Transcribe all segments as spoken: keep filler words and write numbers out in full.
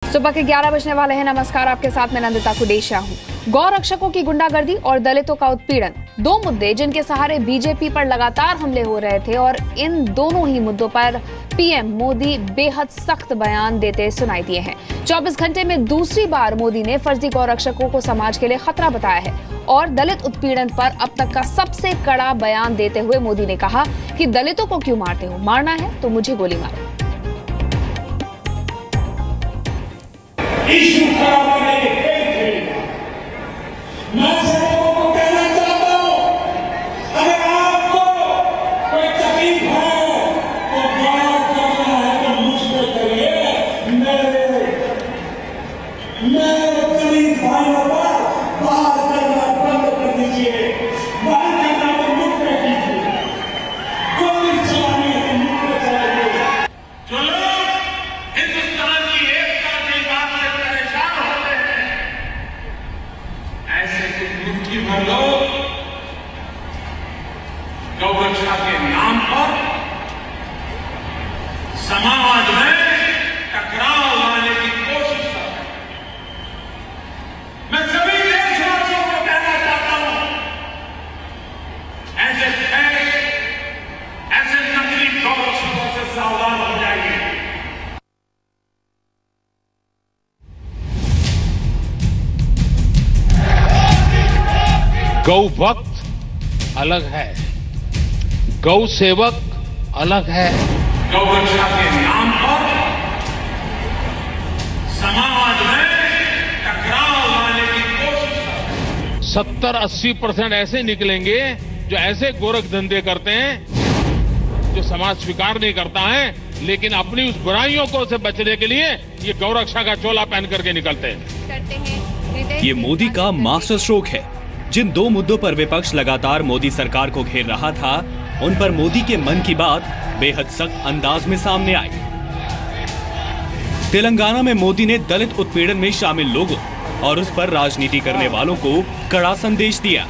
सुबह के ग्यारह बजने वाले हैं। नमस्कार, आपके साथ मैं नंदिता कुडेशिया हूँ। गौ रक्षकों की गुंडागर्दी और दलितों का उत्पीड़न, दो मुद्दे जिनके सहारे बीजेपी पर लगातार हमले हो रहे थे और इन दोनों ही मुद्दों पर पीएम मोदी बेहद सख्त बयान देते सुनाई दिए हैं। चौबीस घंटे में दूसरी बार मोदी ने फर्जी गौ रक्षकों को समाज के लिए खतरा बताया है और दलित उत्पीड़न पर अब तक का सबसे कड़ा बयान देते हुए मोदी ने कहा कि दलितों को क्यों मारते हो, मारना है तो मुझे गोली मारो। मैं सबको को कहना चाहता हूं, अगर आपको कोई तकलीफ है तो बात करना है तो मुझ पे करिए। मेरे मेरे गरीब भाइयों पर बात करना बंद कर दीजिए। बात करना तो मुझ पे कीजिए, गोली चलानी है तो मुझ पे चलाइए। जो लोग हिंदुस्तान की एकता की बात से परेशान होते हैं, ऐसे मुट्ठी भर लोग गौ रक्षा के नाम पर समाज में टकराव लाने की कोशिश कर रहे हैं। मैं सभी देशवासियों को कहना चाहता हूं, ऐसे फेक, ऐसे नकली गौ रक्षकों से सावधान हो जाइए। गौ भक्त अलग है, गौ सेवक अलग है। गौ रक्षा के नाम पर समाज में टकराव लाने की कोशिश कर रहे हैं। सत्तर अस्सी परसेंट ऐसे निकलेंगे जो ऐसे गोरख धंधे करते हैं जो समाज स्वीकार नहीं करता है, लेकिन अपनी उस बुराइयों को से बचने के लिए ये गौ रक्षा का चोला पहन करके निकलते हैं। ये मोदी का मास्टर स्ट्रोक है। जिन दो मुद्दों पर विपक्ष लगातार मोदी सरकार को घेर रहा था, उन पर मोदी के मन की बात बेहद सख्त अंदाज में सामने आई। तेलंगाना में मोदी ने दलित उत्पीड़न में शामिल लोगों और उस पर राजनीति करने वालों को कड़ा संदेश दिया।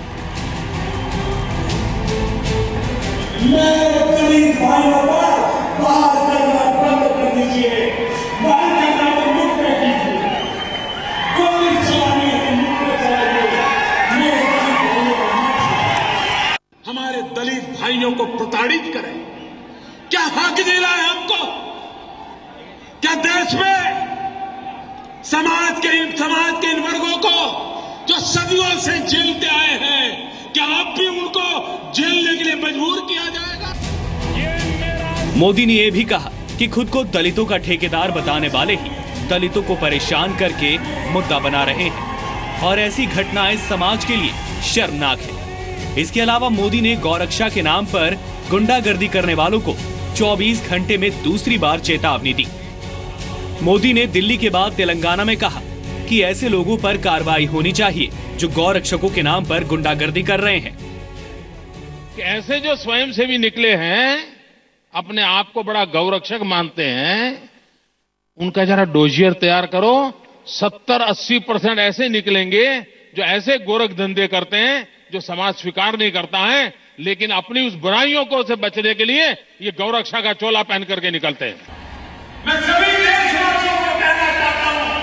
मेरे गरीब भाइयों पर बात करना बंद कर दीजिए। बात करना तो मुझ पे कीजिए, गोली चलानी है तो मुझ पे चलाइए। मेरे गरीब भाइयों को, हमारे दलित भाइयों को प्रताड़ित करें, क्या हक दिला है हमको? क्या देश में समाज के समाज के इन वर्गों को जो सदियों से झेलते आए हैं, क्या अब भी उनको झेलने के लिए मजबूर किया जाएगा? मोदी ने यह भी कहा कि खुद को दलितों का ठेकेदार बताने वाले ही दलितों को परेशान करके मुद्दा बना रहे हैं और ऐसी घटनाएं समाज के लिए शर्मनाक है। इसके अलावा मोदी ने गौरक्षा के नाम पर गुंडागर्दी करने वालों को चौबीस घंटे में दूसरी बार चेतावनी दी। मोदी ने दिल्ली के बाद तेलंगाना में कहा कि ऐसे लोगों पर कार्रवाई होनी चाहिए जो गौ रक्षकों के नाम पर गुंडागर्दी कर रहे हैं। कि ऐसे जो स्वयंसेवी निकले हैं, अपने आप को बड़ा गौ रक्षक मानते हैं, उनका जरा डोजियर तैयार करो। सत्तर अस्सी परसेंट ऐसे निकलेंगे जो ऐसे गोरख धंधे करते हैं जो समाज स्वीकार नहीं करता है, लेकिन अपनी उस बुराइयों को से बचने के लिए ये गौ रक्षा का चोला पहन करके निकलते हैं। मैं सभी देशवासियों को कहना चाहता हूं,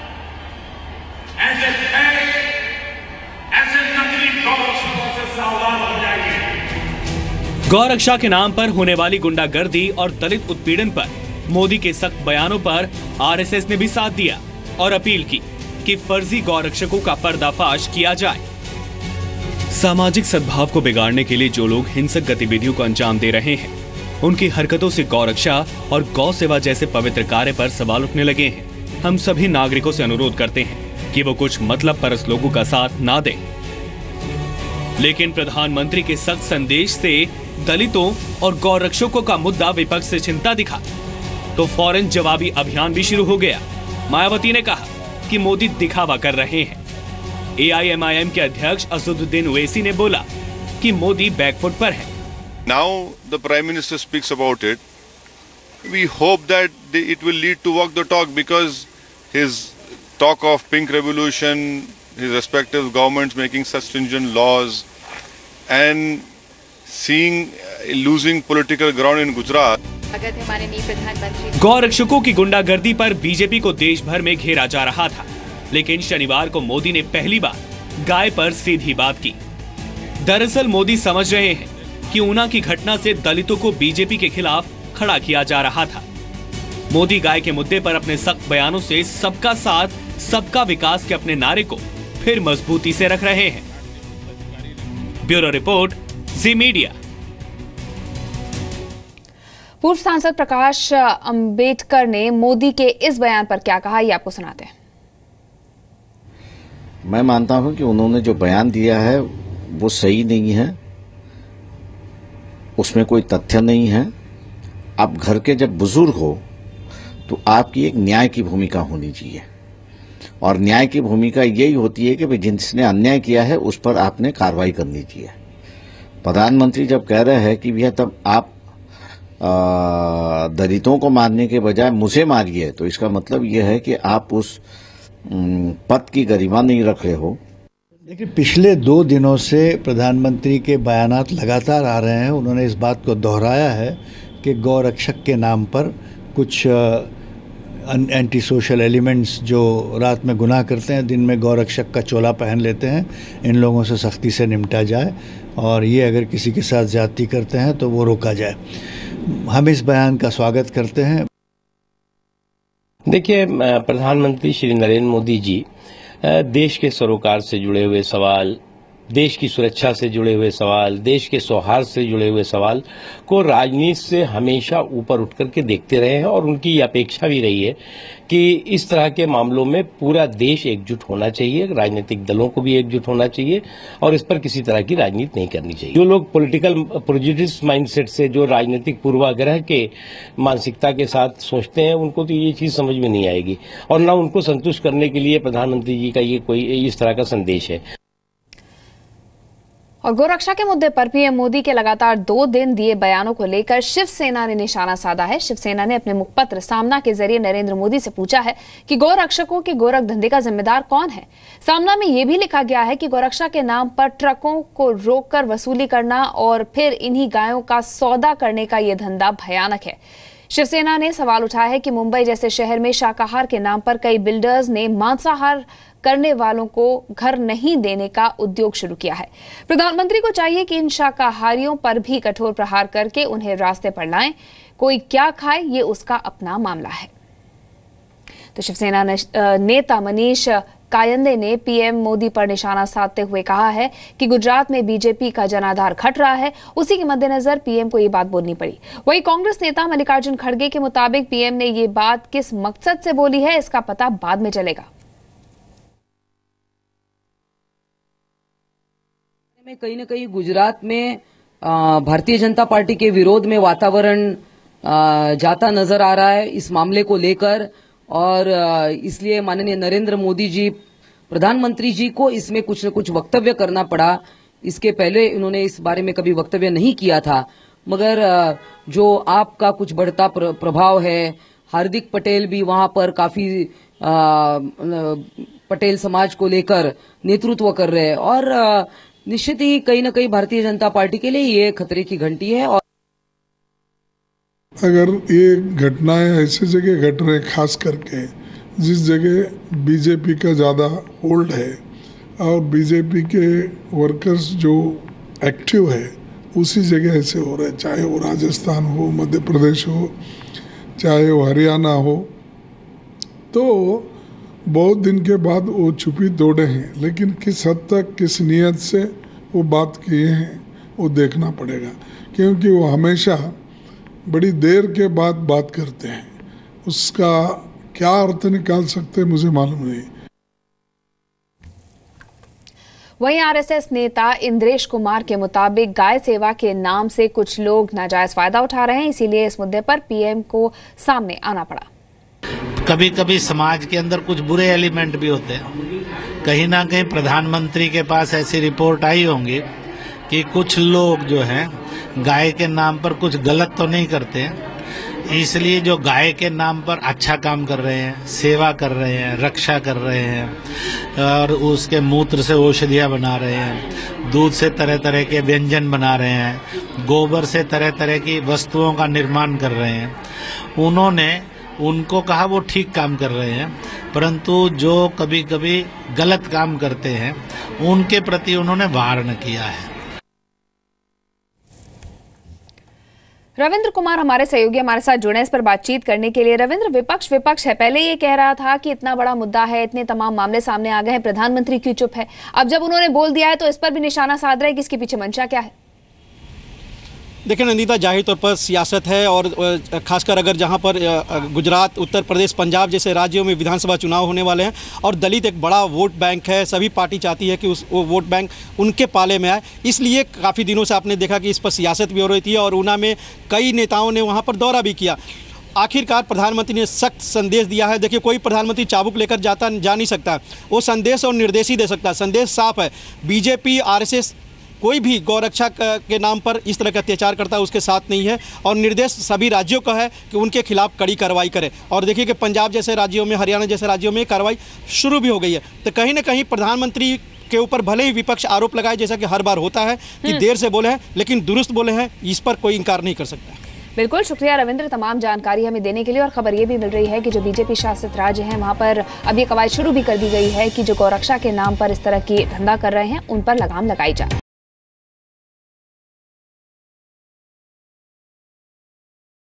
ऐसे फेक, ऐसे नकली गौ रक्षकों से सावधान हो जाइए। गौ रक्षा के नाम पर होने वाली गुंडागर्दी और दलित उत्पीड़न पर मोदी के सख्त बयानों पर आरएसएस ने भी साथ दिया और अपील की कि फर्जी गौ रक्षकों का पर्दाफाश किया जाए। सामाजिक सद्भाव को बिगाड़ने के लिए जो लोग हिंसक गतिविधियों को अंजाम दे रहे हैं, उनकी हरकतों से गौ रक्षा और गौ सेवा जैसे पवित्र कार्य पर सवाल उठने लगे हैं। हम सभी नागरिकों से अनुरोध करते हैं कि वो कुछ मतलब परस्त लोगों का साथ ना दें। लेकिन प्रधानमंत्री के सख्त संदेश से दलितों और गौ रक्षकों का मुद्दा विपक्ष से चिंता दिखा तो फौरन जवाबी अभियान भी शुरू हो गया। मायावती ने कहा कि मोदी दिखावा कर रहे हैं। एआईएमआईएम के अध्यक्ष असदुद्दीन ओवैसी ने बोला कि मोदी बैकफुट पर है। Now the Prime Minister speaks about it. We hope that it will lead to walk the talk, because his talk of pink revolution, his respective governments making such stringent laws and seeing losing political ground in Gujarat. स्वागत है माननीय प्रधानमंत्री। गौ रक्षकों की गुंडागर्दी पर BJP को देश भर में घेरा जा रहा था, लेकिन शनिवार को मोदी ने पहली बार गाय पर सीधी बात की। दरअसल मोदी समझ रहे हैं कि ऊना की घटना से दलितों को बीजेपी के खिलाफ खड़ा किया जा रहा था। मोदी गाय के मुद्दे पर अपने सख्त बयानों से सबका साथ सबका विकास के अपने नारे को फिर मजबूती से रख रहे हैं। Bureau report, Zee media. पूर्व सांसद प्रकाश अंबेडकर ने मोदी के इस बयान पर क्या कहा, ये आपको सुनाते हैं। मैं मानता हूं कि उन्होंने जो बयान दिया है वो सही नहीं है, उसमें कोई तथ्य नहीं है। आप घर के जब बुजुर्ग हो तो आपकी एक न्याय की भूमिका होनी चाहिए, और न्याय की भूमिका यही होती है कि भाई जिसने अन्याय किया है उस पर आपने कार्रवाई करनी चाहिए। प्रधानमंत्री जब कह रहे हैं कि भैया तब आप दलितों को मारने के बजाय मुझे मारिए, तो इसका मतलब यह है कि आप उस पद की गरिमा नहीं रख रहे हो। देखिए, पिछले दो दिनों से प्रधानमंत्री के बयानात लगातार आ रहे हैं। उन्होंने इस बात को दोहराया है कि गौ रक्षक के नाम पर कुछ एंटी सोशल एलिमेंट्स जो रात में गुनाह करते हैं, दिन में गौ रक्षक का चोला पहन लेते हैं, इन लोगों से सख्ती से निपटा जाए, और ये अगर किसी के साथ ज्यादती करते हैं तो वो रोका जाए। हम इस बयान का स्वागत करते हैं। देखिए, प्रधानमंत्री श्री नरेंद्र मोदी जी देश के सरोकार से जुड़े हुए सवाल, देश की सुरक्षा से जुड़े हुए सवाल, देश के सौहार्द से जुड़े हुए सवाल को राजनीति से हमेशा ऊपर उठ करके देखते रहे हैं, और उनकी ये अपेक्षा भी रही है कि इस तरह के मामलों में पूरा देश एकजुट होना चाहिए, राजनीतिक दलों को भी एकजुट होना चाहिए, और इस पर किसी तरह की राजनीति नहीं करनी चाहिए। जो लोग पॉलिटिकल प्रेजुडिस माइंडसेट से, जो राजनीतिक पूर्वाग्रह के मानसिकता के साथ सोचते हैं, उनको तो ये चीज समझ में नहीं आएगी, और न उनको संतुष्ट करने के लिए प्रधानमंत्री जी का ये कोई इस तरह का संदेश है। और गोरक्षा के मुद्दे पर पीएम मोदी के लगातार दो दिन दिए बयानों को लेकर शिवसेना ने निशाना साधा है। शिवसेना ने अपने मुखपत्र सामना के जरिए नरेंद्र मोदी से पूछा है कि गोरक्षकों के गोरख धंधे का जिम्मेदार कौन है। सामना में यह भी लिखा गया है कि गोरक्षा के नाम पर ट्रकों को रोककर वसूली करना और फिर इन्हीं गायों का सौदा करने का यह धंधा भयानक है। शिवसेना ने सवाल उठाया है कि मुंबई जैसे शहर में शाकाहार के नाम पर कई बिल्डर्स ने मांसाहार करने वालों को घर नहीं देने का उद्योग शुरू किया है। प्रधानमंत्री को चाहिए कि इन शाकाहारियों पर भी कठोर प्रहार करके उन्हें रास्ते पर लाएं। कोई क्या खाए, ये उसका अपना मामला है। तो शिवसेना नेता मनीष कायंदे ने पीएम मोदी पर निशाना साधते हुए कहा है कि गुजरात में बीजेपी का जनाधार घट रहा है। उसी के मद्देनजर पीएम को ये बात बोलनी पड़ी। वहीं कांग्रेस नेता मल्लिकार्जुन खड़गे के मुताबिक पीएम ने ये बात किस मकसद से बोली है, इसका पता बाद में चलेगा। में कहीं न कहीं गुजरात में भारतीय जनता पार्टी के विरोध में वातावरण जाता नजर आ रहा है इस मामले को लेकर, और इसलिए माननीय नरेंद्र मोदी जी, प्रधानमंत्री जी को इसमें कुछ न कुछ वक्तव्य करना पड़ा। इसके पहले उन्होंने इस बारे में कभी वक्तव्य नहीं किया था, मगर जो आपका कुछ बढ़ता प्रभाव है, हार्दिक पटेल भी वहां पर काफी पटेल समाज को लेकर नेतृत्व कर रहे हैं, और निश्चित ही कहीं न कहीं भारतीय जनता पार्टी के लिए ये खतरे की घंटी है। और अगर ये घटनाएं ऐसी जगह घट रहे, खास करके जिस जगह बीजेपी का ज़्यादा होल्ड है और बीजेपी के वर्कर्स जो एक्टिव है, उसी जगह ऐसे हो रहे, चाहे वो राजस्थान हो, मध्य प्रदेश हो, चाहे वो हरियाणा हो, तो बहुत दिन के बाद वो छुपी दौड़े हैं। लेकिन किस हद तक, किस नियत से वो बात किए हैं, वो देखना पड़ेगा, क्योंकि वो हमेशा बड़ी देर के बाद बात करते हैं। उसका क्या अर्थ निकाल सकते हैं मुझे मालूम नहीं। वहीं आरएसएस नेता इंद्रेश कुमार के मुताबिक गाय सेवा के नाम से कुछ लोग नाजायज फायदा उठा रहे हैं, इसीलिए इस मुद्दे पर पीएम को सामने आना पड़ा। कभी कभी समाज के अंदर कुछ बुरे एलिमेंट भी होते हैं। कहीं ना कहीं प्रधानमंत्री के पास ऐसी रिपोर्ट आई होंगी कि कुछ लोग जो हैं गाय के नाम पर कुछ गलत तो नहीं करते हैं, इसलिए जो गाय के नाम पर अच्छा काम कर रहे हैं, सेवा कर रहे हैं, रक्षा कर रहे हैं और उसके मूत्र से औषधियाँ बना रहे हैं, दूध से तरह तरह के व्यंजन बना रहे हैं, गोबर से तरह तरह की वस्तुओं का निर्माण कर रहे हैं, उन्होंने उनको कहा वो ठीक काम कर रहे हैं, परंतु जो कभी कभी गलत काम करते हैं उनके प्रति उन्होंने वार्न किया है। रविंद्र कुमार हमारे सहयोगी हमारे साथ जुड़े इस पर बातचीत करने के लिए। रविंद्र, विपक्ष विपक्ष है, पहले ये कह रहा था कि इतना बड़ा मुद्दा है, इतने तमाम मामले सामने आ गए हैं, प्रधानमंत्री क्यों चुप है। अब जब उन्होंने बोल दिया है तो इस पर भी निशाना साध रहे हैं कि इसके पीछे मंशा क्या है। देखिए नंदिता, जाहिर तौर पर सियासत है और खासकर अगर जहां पर गुजरात, उत्तर प्रदेश, पंजाब जैसे राज्यों में विधानसभा चुनाव होने वाले हैं और दलित एक बड़ा वोट बैंक है, सभी पार्टी चाहती है कि उस वो वोट बैंक उनके पाले में आए, इसलिए काफ़ी दिनों से आपने देखा कि इस पर सियासत भी हो रही थी और ऊना में कई नेताओं ने वहाँ पर दौरा भी किया। आखिरकार प्रधानमंत्री ने सख्त संदेश दिया है। देखिए, कोई प्रधानमंत्री चाबुक लेकर जाता जा नहीं सकता, वो संदेश और निर्देश ही दे सकता है। संदेश साफ है, बीजेपी, आरएसएस कोई भी गौरक्षा के नाम पर इस तरह का अत्याचार करता है उसके साथ नहीं है और निर्देश सभी राज्यों का है कि उनके खिलाफ कड़ी कार्रवाई करें। और देखिए कि पंजाब जैसे राज्यों में, हरियाणा जैसे राज्यों में कार्रवाई शुरू भी हो गई है। तो कहीं ना कहीं प्रधानमंत्री के ऊपर भले ही विपक्ष आरोप लगाए, जैसा कि हर बार होता है कि देर से बोले हैं लेकिन दुरुस्त बोले हैं, इस पर कोई इंकार नहीं कर सकता। बिल्कुल, शुक्रिया रविंद्र तमाम जानकारी हमें देने के लिए। और खबर ये भी मिल रही है कि जो बीजेपी शासित राज्य हैं वहां पर अब ये कवायद शुरू भी कर दी गई है कि जो गौरक्षा के नाम पर इस तरह की धंधा कर रहे हैं उन पर लगाम लगाई जाए।